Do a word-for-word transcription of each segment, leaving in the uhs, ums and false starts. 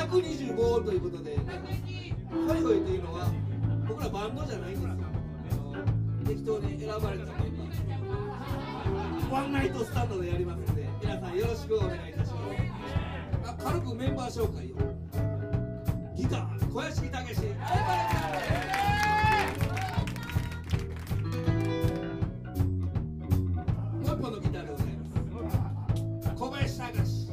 ゃくにじゅうごということで、ね、ホイホイというのは僕らバンドじゃないんですよ。適当に選ばれたメンバーワンナイトスタンドでやりますので、皆さんよろしくお願いいたします。あ、軽くメンバー紹介よ。ギター小屋敷武史、もう一本のギターでございます小林隆、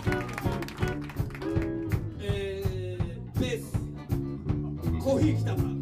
えー、ベースコーヒー北村、